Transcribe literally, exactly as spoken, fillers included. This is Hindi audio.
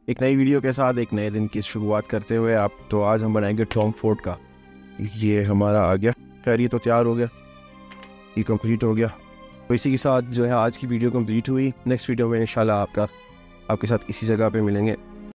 एक नई वीडियो के साथ एक नए दिन की शुरुआत करते हुए आप तो आज हम बनाएंगे टॉम फोर्ड का। ये हमारा आ गया, खैर ये तो तैयार हो गया, ये कंप्लीट हो गया। तो इसी के साथ जो है आज की वीडियो कंप्लीट हुई। नेक्स्ट वीडियो में इंशाल्लाह आपका आपके साथ इसी जगह पे मिलेंगे।